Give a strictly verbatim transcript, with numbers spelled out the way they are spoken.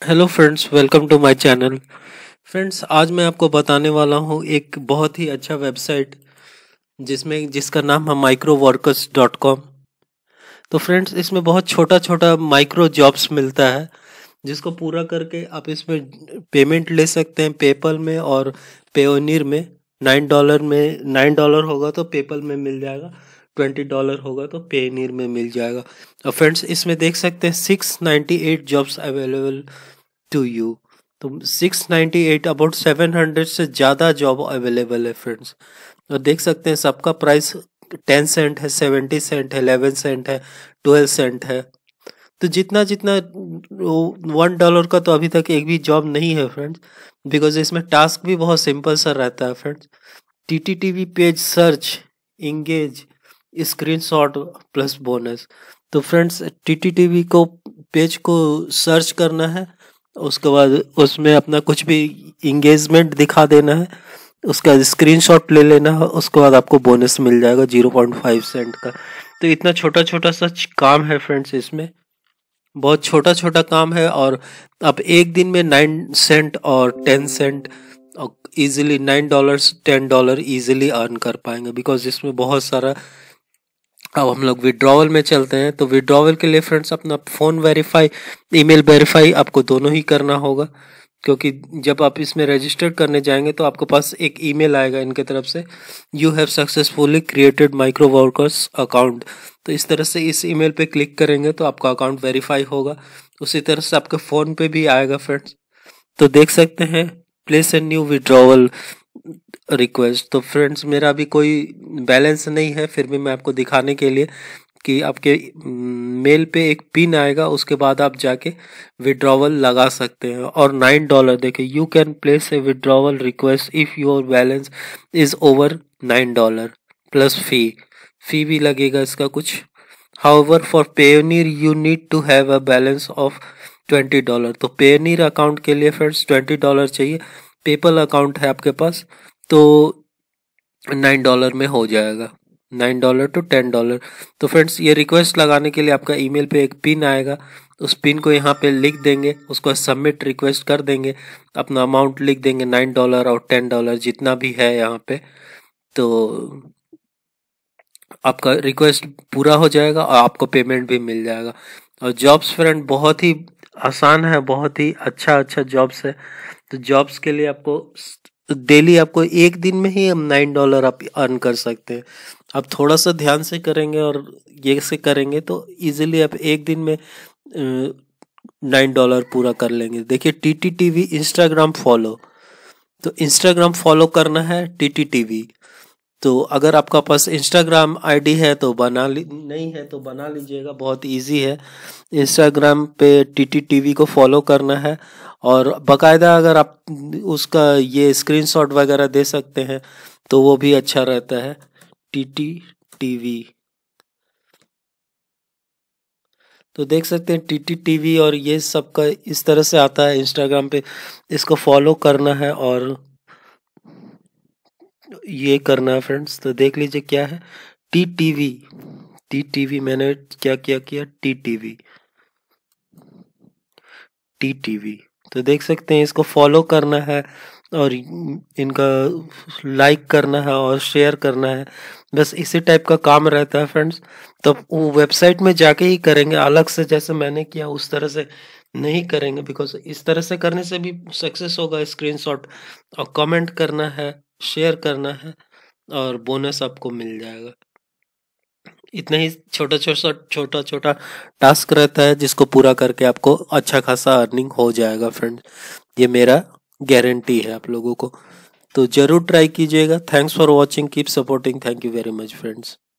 Hello friends, welcome to my channel. Friends, आज मैं आपको बताने वाला हूँ एक बहुत ही अच्छा वेबसाइट जिसमें जिसका नाम है माइक्रो वर्कर्स डॉट कॉम। तो फ्रेंड्स, इसमें बहुत छोटा छोटा माइक्रो जॉब्स मिलता है जिसको पूरा करके आप इसमें पेमेंट ले सकते हैं पेपल में और पेयोनियर में। नाइन डॉलर में नाइन डॉलर होगा तो पेपल में मिल जाएगा, ट्वेंटी डॉलर होगा तो पेयोनियर में मिल जाएगा। और फ्रेंड्स, इसमें देख सकते हैं six ninety eight jobs available to you. तो six ninety eight about seven hundred से ज़्यादा जॉब अवेलेबल है फ्रेंड्स। और देख सकते हैं सबका प्राइस टेन सेंट है, सेवेंटी सेंट है, इलेवन सेंट है, ट्वेल्व सेंट है। तो जितना जितना वन डॉलर का तो अभी तक एक भी जॉब नहीं है फ्रेंड्स, बिकॉज इसमें टास्क भी बहुत सिंपल सा रहता है friends. T T T V page search, engage, screenshot plus bonus. तो friends, T T T V को पेज को सर्च करना है, उसके बाद उसमें अपना कुछ भी इंगेजमेंट दिखा देना है, उसका स्क्रीनशॉट ले लेना है, उसके बाद आपको बोनस मिल जाएगा जीरो पॉइंट फाइव सेंट का। तो इतना छोटा छोटा सा काम है फ्रेंड्स, इसमें बहुत छोटा छोटा काम है और आप एक दिन में नाइन सेंट और ten cent easily nine dollars ten dollar easily earn कर पाएंगे, बिकॉज इसमें बहुत सारा। अब हम लोग विड्रॉवल में चलते हैं। तो विड्रॉवल के लिए फ्रेंड्स अपना फ़ोन वेरीफाई, ईमेल वेरीफाई आपको दोनों ही करना होगा, क्योंकि जब आप इसमें रजिस्टर करने जाएंगे तो आपके पास एक ईमेल आएगा इनके तरफ से, you have successfully created micro workers account. तो इस तरह से इस ईमेल पे क्लिक करेंगे तो आपका अकाउंट वेरीफाई होगा। उसी तरह से आपके फ़ोन पे भी आएगा फ्रेंड्स। तो देख सकते हैं place a new withdrawal request. तो फ्रेंड्स, मेरा अभी कोई बैलेंस नहीं है, फिर भी मैं आपको दिखाने के लिए कि आपके मेल पे एक पिन आएगा, उसके बाद आप जाके विड्रॉवल लगा सकते हैं। और नाइन डॉलर देखिए, you can place a withdrawal request if your balance is over nine dollar plus fee. Fee भी लगेगा इसका कुछ। However for Payoneer you need to have a balance of twenty dollar. तो पेयोनियर अकाउंट के लिए friends twenty dollar चाहिए। PayPal account है आपके पास तो नाइन डॉलर में हो जाएगा, nine dollar to ten dollar. तो फ्रेंड्स, ये रिक्वेस्ट लगाने के लिए आपका ईमेल पे एक पिन आएगा, उस पिन को यहाँ पे लिख देंगे, उसको सबमिट रिक्वेस्ट कर देंगे, अपना अमाउंट लिख देंगे नाइन डॉलर और टेन डॉलर जितना भी है यहाँ पे। तो आपका रिक्वेस्ट पूरा हो जाएगा और आपको पेमेंट भी मिल जाएगा। और जॉब्स फ्रेंड बहुत ही आसान है, बहुत ही अच्छा अच्छा जॉब्स है। तो जॉब्स के लिए आपको डेली आपको एक दिन में ही हम नाइन डॉलर आप अर्न कर सकते हैं। आप थोड़ा सा ध्यान से करेंगे और ये से करेंगे तो इजीली आप एक दिन में नाइन डॉलर पूरा कर लेंगे। देखिए, T T T V Instagram follow. तो इंस्टाग्राम फॉलो करना है टी टी टी वी। तो अगर आपका पास इंस्टाग्राम आईडी है तो बना ली, नहीं है तो बना लीजिएगा, बहुत इजी है। इंस्टाग्राम पे टी टी टी वी को फॉलो करना है और बकायदा अगर आप उसका ये स्क्रीनशॉट वगैरह दे सकते हैं तो वो भी अच्छा रहता है। टी टी टी वी तो देख सकते हैं टी टी टी वी और ये सब का इस तरह से आता है इंस्टाग्राम पे। इसको फॉलो करना है और ये करना है फ्रेंड्स। तो देख लीजिए क्या है, T T V T T V मैंने क्या क्या किया, T T V T T V. तो देख सकते हैं इसको फॉलो करना है और इनका लाइक करना है और शेयर करना है, बस इसी टाइप का काम रहता है फ्रेंड्स। तो वो वेबसाइट में जाके ही करेंगे, अलग से जैसे मैंने किया उस तरह से नहीं करेंगे, बिकॉज इस तरह से करने से भी सक्सेस होगा। स्क्रीनशॉट और कमेंट करना है, शेयर करना है और बोनस आपको मिल जाएगा। इतना ही छोटा छोटा छोटा छोटा टास्क रहता है जिसको पूरा करके आपको अच्छा खासा अर्निंग हो जाएगा फ्रेंड्स। ये मेरा गारंटी है आप लोगों को, तो जरूर ट्राई कीजिएगा। Thanks for watching, keep supporting, thank you very much friends.